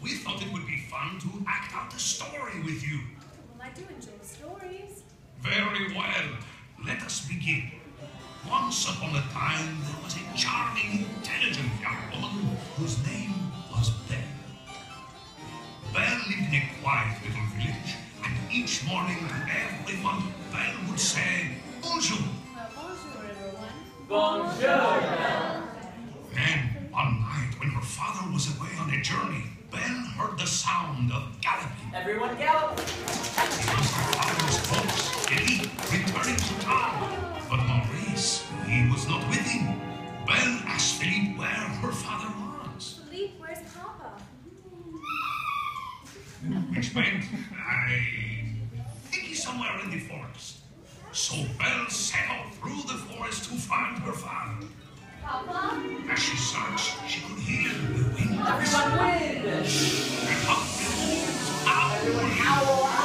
we thought it would be fun to act out a story with you. Well, I do enjoy stories. Very well. Let us begin. Once upon a time, there was a charming, intelligent young woman whose name was Belle. Belle lived in a quiet little village, and each morning to everyone, Belle would say, "Bonjour." Bonjour, everyone. Bonjour, Belle. Then, one night, when her father was away on a journey, Belle heard the sound of galloping. Everyone gallop. It was her father's horse, Philippe, returning to town. But Maurice, he was not with him. Belle asked Philippe where her father was. Philippe, where's Papa? Which meant, I think he's somewhere in the forest. So Belle set out through the forest to find her father. Papa? As she searched, she could hear the wind. Everyone win. And up the wolves howled. Everyone howl.